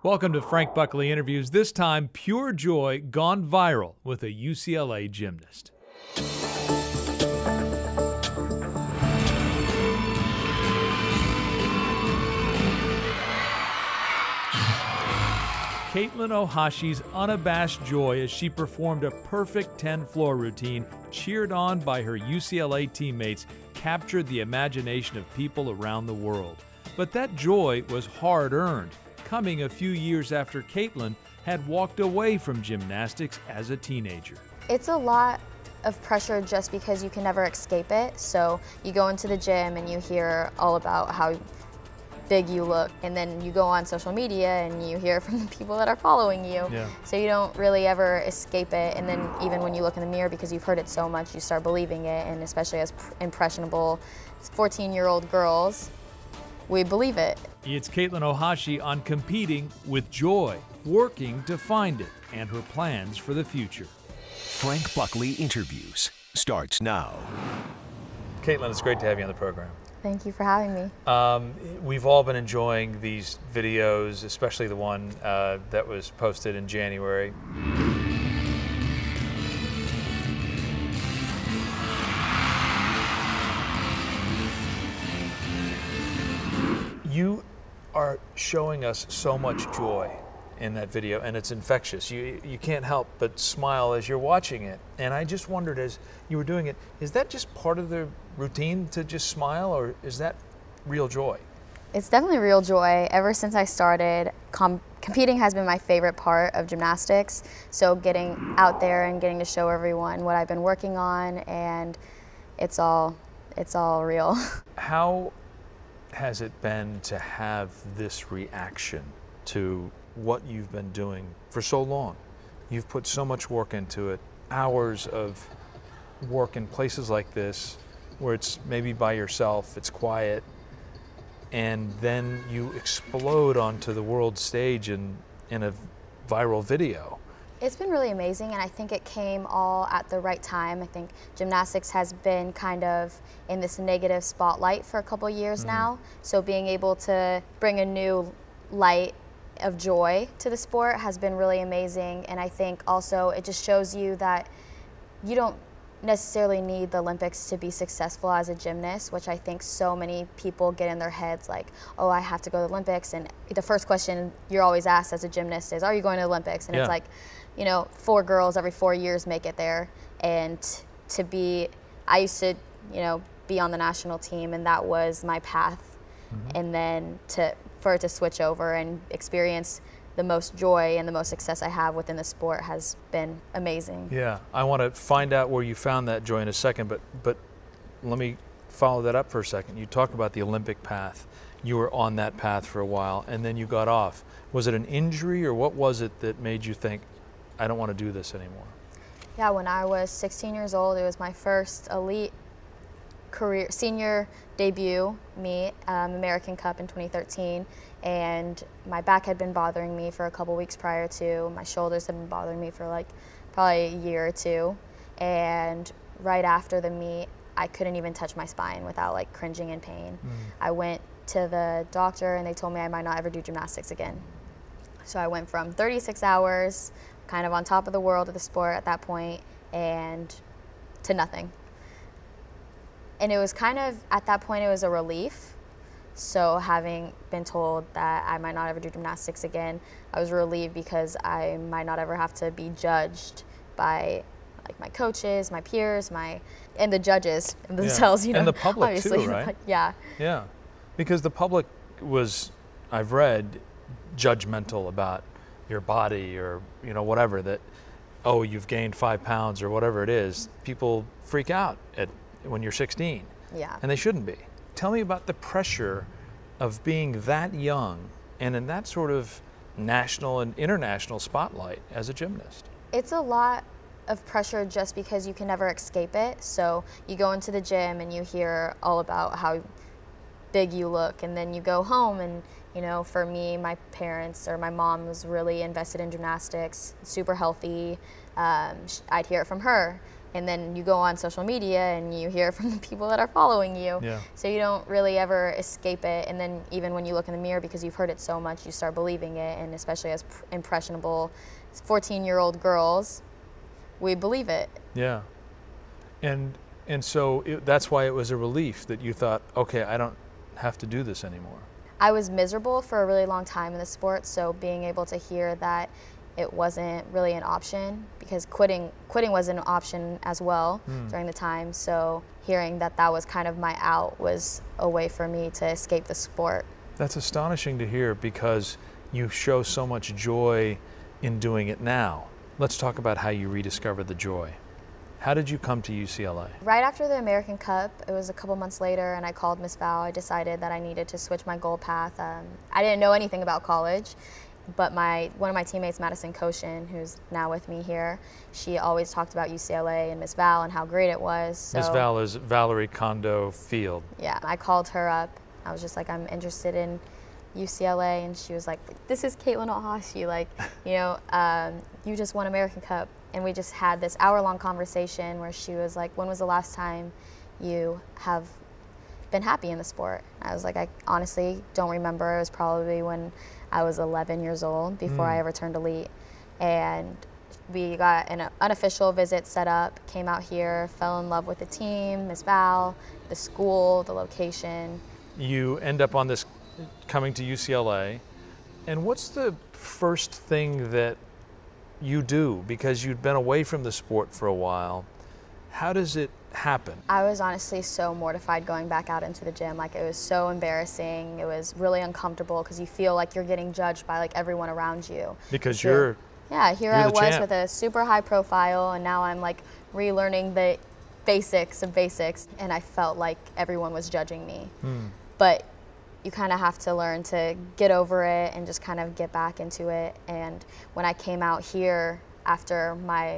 Welcome to Frank Buckley Interviews. This time, pure joy gone viral with a UCLA gymnast. Katelyn Ohashi's unabashed joy as she performed a perfect 10 floor routine, cheered on by her UCLA teammates, captured the imagination of people around the world. But that joy was hard-earned, coming a few years after Katelyn had walked away from gymnastics as a teenager. It's a lot of pressure just because you can never escape it. So you go into the gym and you hear all about how big you look, and then you go on social media and you hear from the people that are following you. Yeah. So you don't really ever escape it, and then even when you look in the mirror, because you've heard it so much, you start believing it, and especially as impressionable 14-year-old girls, we believe it. It's Katelyn Ohashi on competing with joy, working to find it, and her plans for the future. Frank Buckley Interviews starts now. Katelyn, it's great to have you on the program. Thank you for having me. We've all been enjoying these videos, especially the one that was posted in January. You are showing us so much joy in that video, and it's infectious. You can't help but smile as you're watching it. And I just wondered, as you were doing it, is that just part of the routine to just smile, or is that real joy? It's definitely real joy. Ever since I started, competing has been my favorite part of gymnastics. So getting out there and getting to show everyone what I've been working on, and it's all real. How has it been to have this reaction to what you've been doing for so long? You've put so much work into it, hours of work in places like this where it's maybe by yourself, it's quiet, and then you explode onto the world stage in a viral video. It's been really amazing, and I think it came all at the right time. I think gymnastics has been kind of in this negative spotlight for a couple years now, so being able to bring a new light of joy to the sport has been really amazing. And I think also it just shows you that you don't necessarily need the Olympics to be successful as a gymnast, which I think so many people get in their heads like, oh, I have to go to the Olympics, and the first question you're always asked as a gymnast is, are you going to the Olympics? And it's like, you know, 4 girls every 4 years make it there. And I used to, you know, be on the national team, and that was my path. And then for it to switch over and experience the most joy and the most success I have within the sport has been amazing. Yeah, I want to find out where you found that joy in a second, but let me follow that up for a second. You talked about the Olympic path. You were on that path for a while, and then you got off. Was it an injury, or what was it that made you think, I don't want to do this anymore? Yeah, when I was 16 years old, it was my first elite career, senior debut meet, American Cup in 2013, and my back had been bothering me for a couple weeks prior to. My shoulders had been bothering me for like probably a year or two, and right after the meet, I couldn't even touch my spine without like cringing in pain. I went to the doctor, and they told me I might not ever do gymnastics again. So I went from 36 hours, kind of on top of the world of the sport at that point, and to nothing. And it was kind of, at that point, it was a relief. So having been told that I might not ever do gymnastics again, I was relieved because I might not ever have to be judged by like my coaches, my peers, and the judges themselves, you know. And the public obviously, too, right? Yeah. Yeah, because the public was, I've read, judgmental about your body, or, you know, whatever, that, oh, you've gained 5 pounds or whatever it is. People freak out when you're 16. Yeah. And they shouldn't be. Tell me about the pressure of being that young and in that sort of national and international spotlight as a gymnast. It's a lot of pressure just because you can never escape it. So you go into the gym and you hear all about how big you look, and then you go home, and you know, for me, my parents, or my mom, was really invested in gymnastics, super healthy. I'd hear it from her, and then you go on social media and you hear from the people that are following you. Yeah. So you don't really ever escape it, and then even when you look in the mirror, because you've heard it so much, you start believing it, and especially as impressionable 14-year-old girls, we believe it. Yeah. And so that's why it was a relief that you thought, okay, I don't have to do this anymore. I was miserable for a really long time in the sport, so being able to hear that it wasn't really an option, because quitting was an option as well during the time, so hearing that that was kind of my out was a way for me to escape the sport. That's astonishing to hear, because you show so much joy in doing it now. Let's talk about how you rediscovered the joy. How did you come to UCLA? Right after the American Cup, it was a couple months later, and I called Miss Val. I decided that I needed to switch my goal path. I didn't know anything about college, but one of my teammates, Madison Koshin, who's now with me here, she always talked about UCLA and Miss Val and how great it was. So, Miss Val is Valerie Kondo Field. Yeah, I called her up. I was just like, I'm interested in UCLA, and she was like, this is Katelyn Ohashi, like, you know, you just won American Cup. And we just had this hour-long conversation where she was like, when was the last time you have been happy in the sport? I was like, I honestly don't remember. It was probably when I was 11 years old, before I ever turned elite. And we got an unofficial visit set up, came out here, fell in love with the team, Miss Val, the school, the location. You end up on this, coming to UCLA, and what's the first thing that you do? Because you'd been away from the sport for a while. How does it happen? I was honestly so mortified going back out into the gym. Like, it was so embarrassing. It was really uncomfortable, because you feel like you're getting judged by like everyone around you. Because here I was champ. with a super high profile, and now I'm like relearning the basics of basics, and I felt like everyone was judging me. But you kind of have to learn to get over it and just kind of get back into it. And when I came out here after my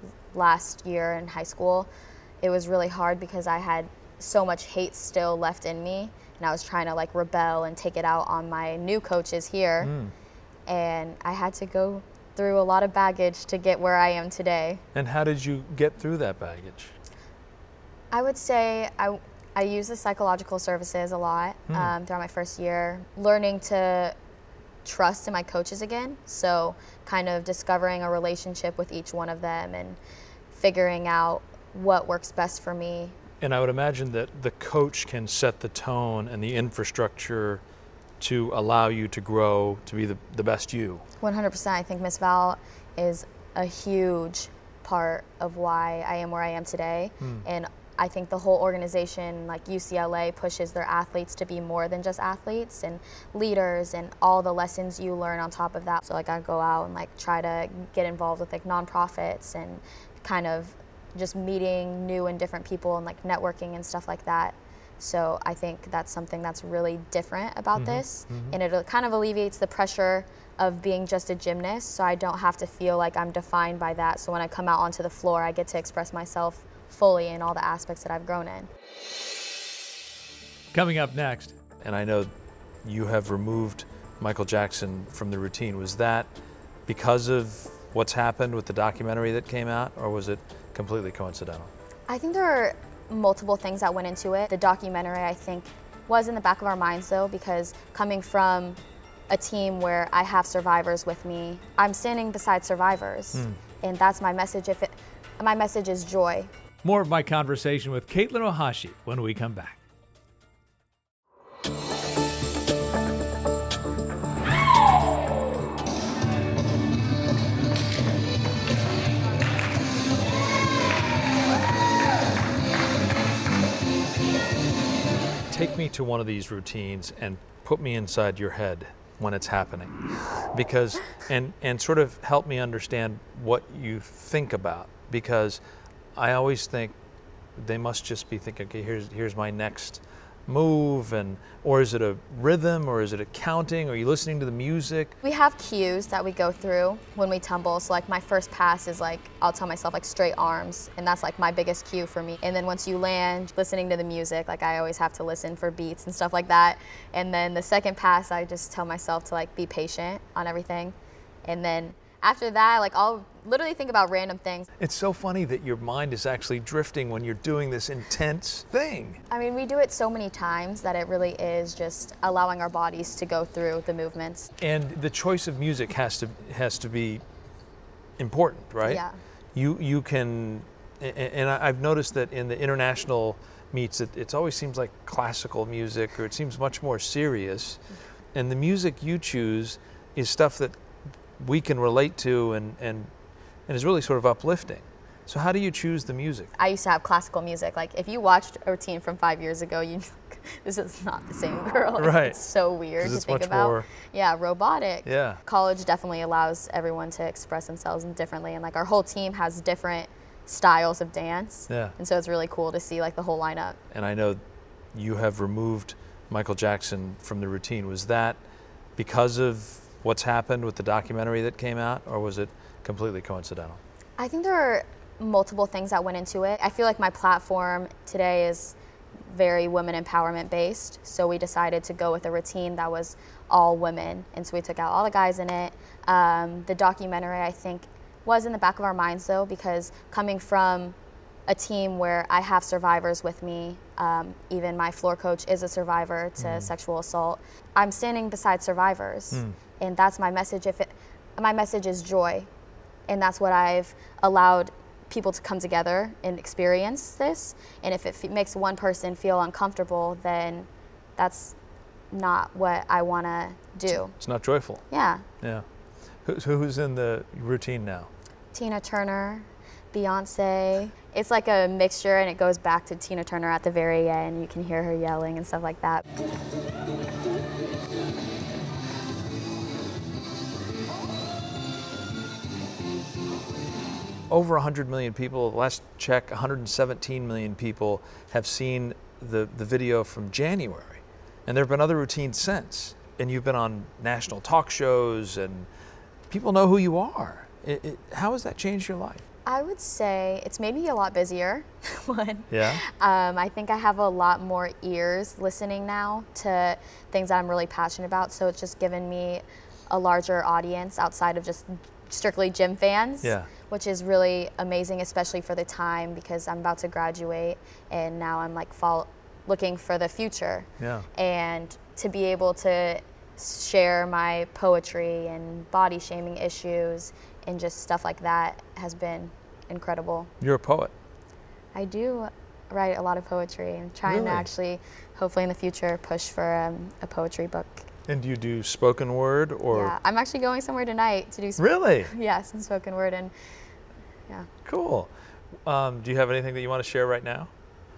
last year in high school, it was really hard, because I had so much hate still left in me, and I was trying to like rebel and take it out on my new coaches here. And I had to go through a lot of baggage to get where I am today. And how did you get through that baggage? I would say I use the psychological services a lot throughout my first year, learning to trust in my coaches again. So kind of discovering a relationship with each one of them and figuring out what works best for me. And I would imagine that the coach can set the tone and the infrastructure to allow you to grow to be the best you. 100%. I think Miss Val is a huge part of why I am where I am today. And I think the whole organization, like UCLA, pushes their athletes to be more than just athletes and leaders, and all the lessons you learn on top of that. So like I go out and like try to get involved with like nonprofits and kind of just meeting new and different people and like networking and stuff like that. So I think that's something that's really different about this, and it kind of alleviates the pressure of being just a gymnast, so I don't have to feel like I'm defined by that. So when I come out onto the floor, I get to express myself fully in all the aspects that I've grown in. Coming up next, and I know you have removed Michael Jackson from the routine. Was that because of what's happened with the documentary that came out, or was it completely coincidental? I think there are multiple things that went into it. The documentary, I think, was in the back of our minds though, because coming from a team where I have survivors with me, I'm standing beside survivors, and that's my message. My message is joy. More of my conversation with Katelyn Ohashi when we come back. Take me to one of these routines and put me inside your head when it's happening, because and sort of help me understand what you think about, because I always think they must just be thinking, okay, here's my next move, or is it a rhythm, or is it a counting? Are you listening to the music? We have cues that we go through when we tumble. So like my first pass is like, I'll tell myself like straight arms, and that's like my biggest cue for me. And then once you land, listening to the music, like I always have to listen for beats and stuff like that. And then the second pass, I just tell myself to like be patient on everything. And then after that, like I'll literally think about random things. It's so funny that your mind is actually drifting when you're doing this intense thing. I mean, we do it so many times that it really is just allowing our bodies to go through the movements. And the choice of music has to be important, right? Yeah. You can, and I've noticed that in the international meets, it always seems like classical music, or it seems much more serious. And the music you choose is stuff that we can relate to and is really sort of uplifting. So how do you choose the music? I used to have classical music. Like, if you watched a routine from 5 years ago, this is not the same girl. Right. It's so weird to it's think much about. more, yeah, robotic. Yeah. College definitely allows everyone to express themselves differently, and like our whole team has different styles of dance. Yeah. And so it's really cool to see like the whole lineup. And I know you have removed Michael Jackson from the routine. Was that because of what's happened with the documentary that came out, or was it completely coincidental? I think there are multiple things that went into it. I feel like my platform today is very women empowerment based, so we decided to go with a routine that was all women, and so we took out all the guys in it. The documentary, I think, was in the back of our minds though, because coming from a team where I have survivors with me, even my floor coach is a survivor to sexual assault, I'm standing beside survivors, and that's my message. My message is joy, and that's what I've allowed people to come together and experience this. And if it makes one person feel uncomfortable, then that's not what I want to do. It's not joyful. Yeah. Yeah. Who's in the routine now? Tina Turner, Beyonce. It's like a mixture, and it goes back to Tina Turner at the very end. You can hear her yelling and stuff like that. Over 100 million people, last check, 117 million people have seen the video from January. And there have been other routines since. And you've been on national talk shows, and people know who you are. How has that changed your life? I would say it's made me a lot busier. One. Yeah. I think I have a lot more ears listening now to things that I'm really passionate about. So it's just given me a larger audience outside of just strictly gym fans. Yeah. Which is really amazing, especially for the time, because I'm about to graduate and now I'm like looking for the future. Yeah. And to be able to share my poetry and body shaming issues and just stuff like that has been incredible. You're a poet. I do write a lot of poetry. I'm trying to actually, hopefully in the future, push for a poetry book. And do you do spoken word or? Yeah, I'm actually going somewhere tonight to do Really? Yeah, some spoken word, and yeah. Cool. Do you have anything that you want to share right now?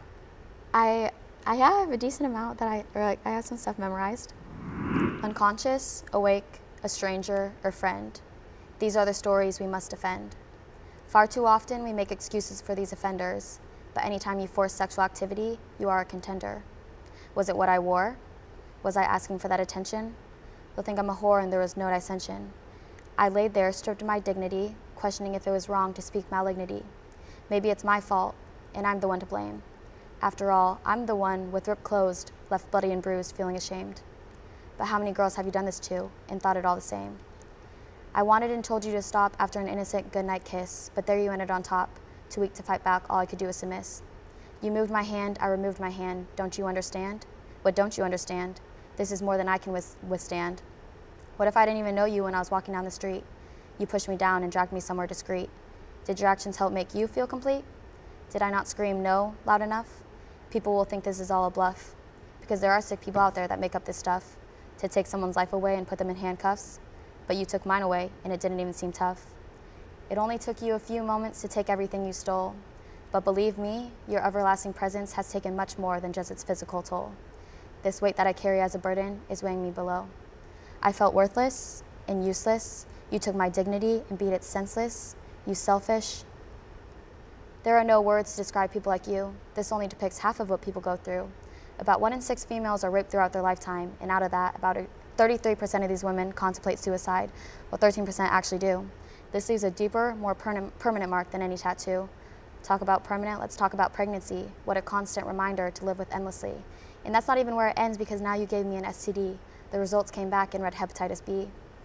I have a decent amount that I have some stuff memorized. Unconscious, awake, a stranger, or friend. These are the stories we must defend. Far too often we make excuses for these offenders, but anytime you force sexual activity, you are a contender. Was it what I wore? Was I asking for that attention? They'll think I'm a whore and there was no dissension. I laid there, stripped of my dignity, questioning if it was wrong to speak malignity. Maybe it's my fault, and I'm the one to blame. After all, I'm the one with ripped clothes, left bloody and bruised, feeling ashamed. But how many girls have you done this to, and thought it all the same? I wanted and told you to stop after an innocent goodnight kiss, but there you ended on top. Too weak to fight back, all I could do was to miss. You moved my hand, I removed my hand. Don't you understand? What don't you understand? This is more than I can withstand. What if I didn't even know you when I was walking down the street? You pushed me down and dragged me somewhere discreet. Did your actions help make you feel complete? Did I not scream no loud enough? People will think this is all a bluff, because there are sick people out there that make up this stuff to take someone's life away and put them in handcuffs. But you took mine away, and it didn't even seem tough. It only took you a few moments to take everything you stole. But believe me, your everlasting presence has taken much more than just its physical toll. This weight that I carry as a burden is weighing me below. I felt worthless and useless. You took my dignity and beat it senseless. You selfish. There are no words to describe people like you. This only depicts half of what people go through. About 1 in 6 females are raped throughout their lifetime, and out of that, about 33% of these women contemplate suicide, while 13% actually do. This leaves a deeper, more permanent mark than any tattoo. Talk about permanent, let's talk about pregnancy. What a constant reminder to live with endlessly. And that's not even where it ends, because now you gave me an STD. The results came back and read hepatitis B.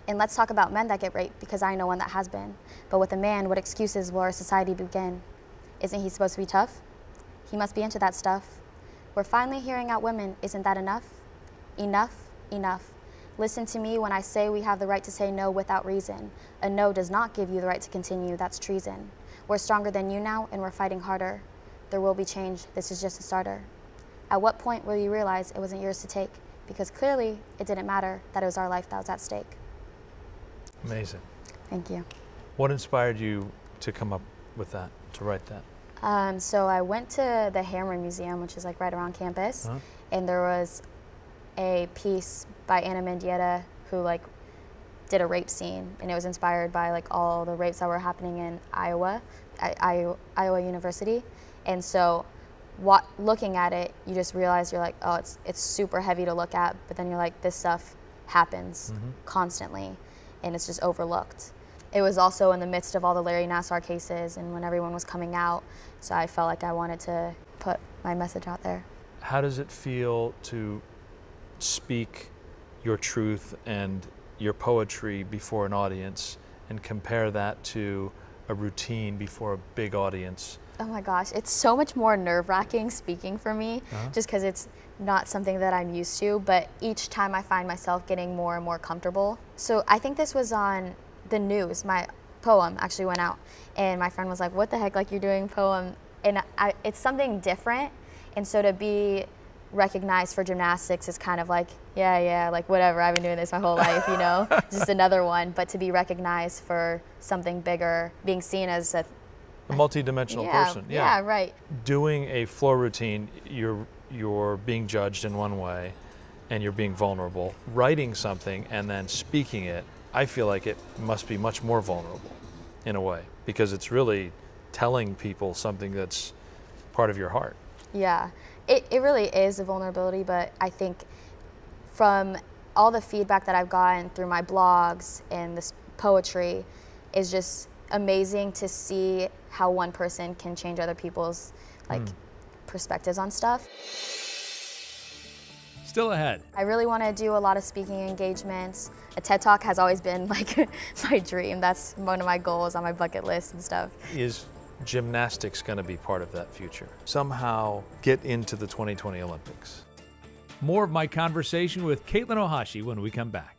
And let's talk about men that get raped, because I know one that has been. But with a man, what excuses will our society begin? Isn't he supposed to be tough? He must be into that stuff. We're finally hearing out women. Isn't that enough? Enough, enough. Listen to me when I say we have the right to say no without reason. A no does not give you the right to continue. That's treason. We're stronger than you now, and we're fighting harder. There will be change. This is just a starter. At what point will you realize it wasn't yours to take? Because clearly it didn't matter that it was our life that was at stake. Amazing. Thank you. What inspired you to come up with that, to write that? So I went to the Hammer Museum, which is like right around campus, and there was a piece by Anna Mendieta who like did a rape scene, and it was inspired by like all the rapes that were happening in Iowa University. And so looking at it, you just realize you're like, oh, it's super heavy to look at, but then you're like, this stuff happens constantly, and it's just overlooked. It was also in the midst of all the Larry Nassar cases and when everyone was coming out, so I felt like I wanted to put my message out there. How does it feel to speak your truth and your poetry before an audience and compare that to a routine before a big audience? Oh my gosh, it's so much more nerve-wracking speaking for me, just because it's not something that I'm used to, but each time I find myself getting more and more comfortable. So I think this was on the news. My poem actually went out, and my friend was like, what the heck, like you're doing poem? And it's something different, and so to be recognized for gymnastics is kind of like, yeah, like whatever, I've been doing this my whole life, you know, just another one. But to be recognized for something bigger, being seen as a multi-dimensional person. Yeah, right. Doing a floor routine, you're being judged in one way, and you're being vulnerable. Writing something and then speaking it, I feel like it must be much more vulnerable in a way, because it's really telling people something that's part of your heart. Yeah, it really is a vulnerability, but I think from all the feedback that I've gotten through my blogs and this poetry is just amazing to see how one person can change other people's perspectives on stuff. Still ahead. I really want to do a lot of speaking engagements. A TED Talk has always been like my dream. That's one of my goals on my bucket list and stuff. Is gymnastics going to be part of that future? Somehow get into the 2020 Olympics. More of my conversation with Katelyn Ohashi when we come back.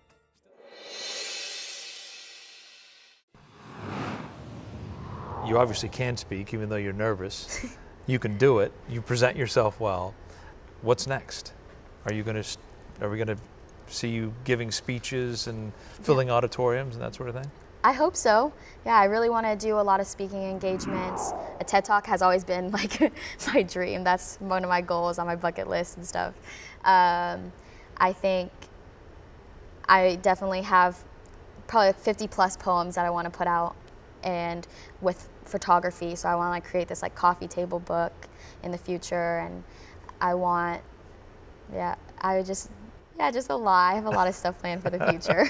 You obviously can speak, even though you're nervous. You can do it. You present yourself well. What's next? Are we going to see you giving speeches and filling auditoriums and that sort of thing? I hope so. Yeah, I really want to do a lot of speaking engagements. A TED Talk has always been like my dream. That's one of my goals on my bucket list and stuff. I think I definitely have probably 50 plus poems that I want to put out, and with photography. So I want to like create this like coffee table book in the future, and I want, just a lot. I have a lot of stuff planned for the future.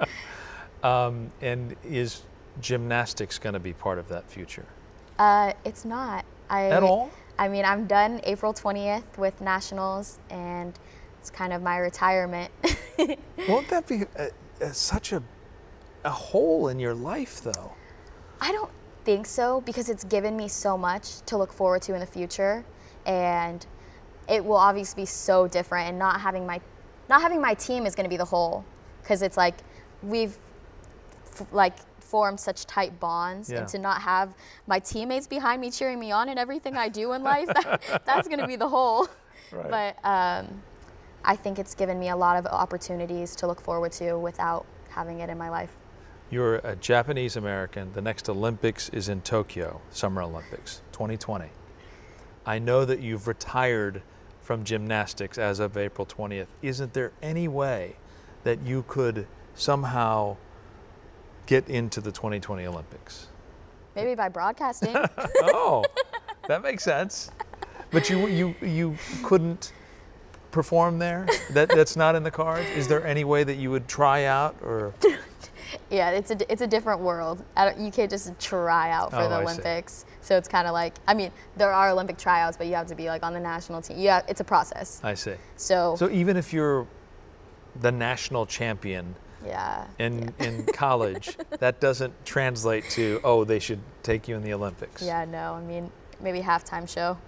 And is gymnastics going to be part of that future? It's not. At all? I mean, I'm done April 20th with nationals, and it's kind of my retirement. Won't that be such a hole in your life, though? I don't think so, because it's given me so much to look forward to in the future, and it will obviously be so different. And not having my team is going to be the whole, because it's like we've formed such tight bonds, and to not have my teammates behind me cheering me on in everything I do in life, that's going to be the whole. Right. But I think it's given me a lot of opportunities to look forward to without having it in my life. You're a Japanese American. The next Olympics is in Tokyo, Summer Olympics, 2020. I know that you've retired from gymnastics as of April 20th. Isn't there any way that you could somehow get into the 2020 Olympics? Maybe by broadcasting. Oh, that makes sense. But you couldn't perform there? That's not in the cards? Is there any way that you would try out, or? Yeah, it's a different world. You can't just try out for the Olympics. So it's kind of like, I mean, there are Olympic tryouts, but you have to be like on the national team. It's a process. I see. So even if you're the national champion Yeah. in college, that doesn't translate to, oh, they should take you in the Olympics. Yeah, no, I mean, maybe halftime show.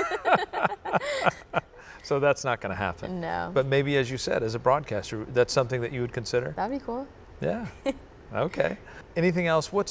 So that's not going to happen. No. But maybe, as you said, as a broadcaster, that's something that you would consider? That'd be cool. Yeah. Okay. Anything else? What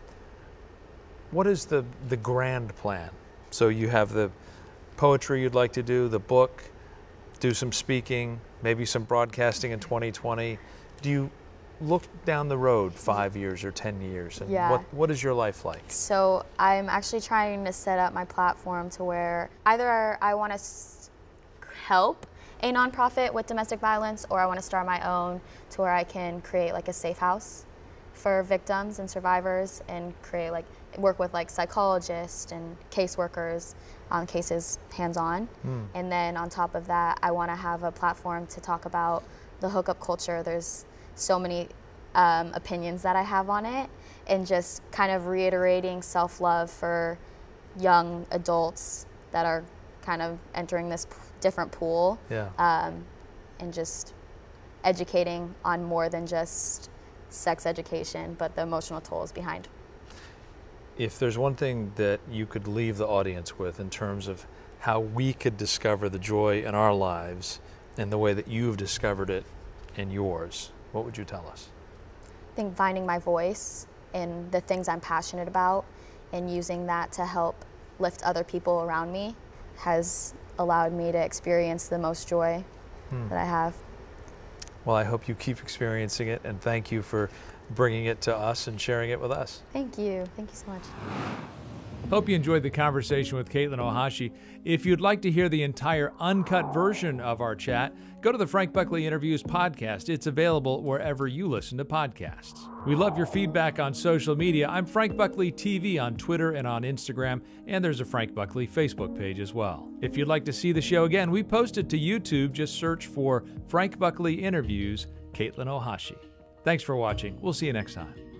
is the grand plan? So you have the poetry you'd like to do, the book, do some speaking, maybe some broadcasting in 2020. Do you look down the road 5 years or 10 years? And Yeah. what is your life like? So I'm actually trying to set up my platform to where either I want to help a nonprofit with domestic violence, or I want to start my own to where I can create like a safe house for victims and survivors, and work with like psychologists and caseworkers on cases hands-on. And then on top of that, I want to have a platform to talk about the hookup culture. There's so many opinions that I have on it, and just kind of reiterating self-love for young adults that are kind of entering this different pool. Yeah. And just educating on more than just sex education, but the emotional tolls behind. If there's one thing that you could leave the audience with in terms of how we could discover the joy in our lives and the way that you've discovered it in yours, what would you tell us? I think finding my voice and the things I'm passionate about and using that to help lift other people around me has allowed me to experience the most joy that I have. Well, I hope you keep experiencing it, and thank you for bringing it to us and sharing it with us. Thank you. Thank you so much. Hope you enjoyed the conversation with Katelyn Ohashi. If you'd like to hear the entire uncut version of our chat, go to the Frank Buckley Interviews podcast. It's available wherever you listen to podcasts. We love your feedback on social media. I'm Frank Buckley TV on Twitter and on Instagram, and there's a Frank Buckley Facebook page as well. If you'd like to see the show again, we post it to YouTube. Just search for Frank Buckley Interviews, Katelyn Ohashi. Thanks for watching. We'll see you next time.